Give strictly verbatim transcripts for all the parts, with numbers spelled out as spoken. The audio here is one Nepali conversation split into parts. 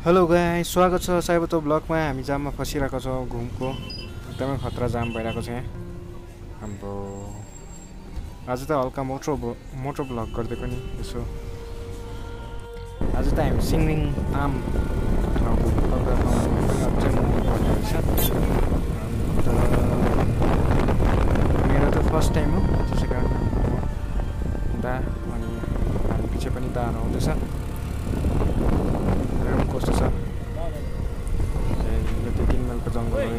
हेलो गाइस, स्वागत छ साइबतो ब्लगमा। हामी जाममा फसिरहेको छौँ। घुमको एकदमै खतरा जाम भइरहेको छ यहाँ हाम्रो। आज त हल्का मोटो मोटो ब्लग गरिदिएको नि यसो। आज त हामी सिङरिङताम ठाउँको मेरो त फर्स्ट टाइम हो, त्यसै कारण दा अनि हामी पछि पनि दाहरू आउँदैछ। कस्तो छ यो त तिन माइलको जङ्गल हो।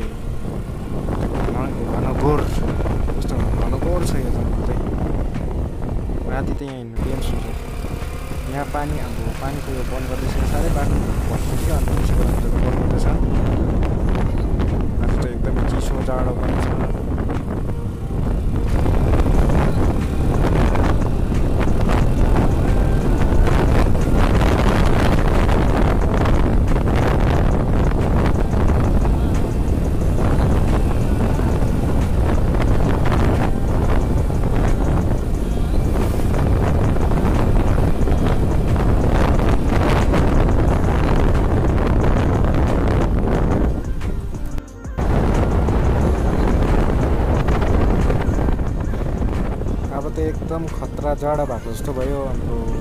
घनघोर कस्तो घनघोर छ यो जङ्गल चाहिँ। राति त यहाँ हिँड्नु टेन्स हुन्छ। यहाँ पानी हाम्रो पानीको यो बन्द गर्दैछ, साह्रै बाटो भत्किन्छ अन्त त्यसको बन्द गर्दैछ। आज त एकदमै चिसो जाडो पनि छ। एकदम खतरा जाडो भएको जस्तो भयो। हाम्रो